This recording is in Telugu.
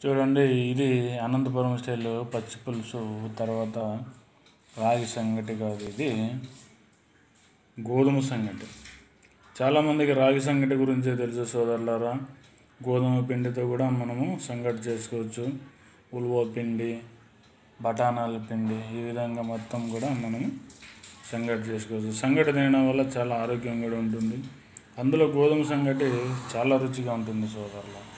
చూడండి, ఇది అనంతపురం స్టైల్ పచ్చి పులుసు. తర్వాత రాగి సంగటి కాదు, ఇది గోధుమ సంగటి. చాలామందికి రాగి సంగటి గురించే తెలుసు సోదరులారా. గోధుమ పిండితో కూడా మనము సంగటి చేసుకోవచ్చు. ఉలువ పిండి, బఠానాల పిండి, ఈ విధంగా మొత్తం కూడా మనము సంగటి చేసుకోవచ్చు. సంగటి తినడం వల్ల చాలా ఆరోగ్యం కూడా ఉంటుంది. అందులో గోధుమ సంగటి చాలా రుచిగా ఉంటుంది సోదరులారా.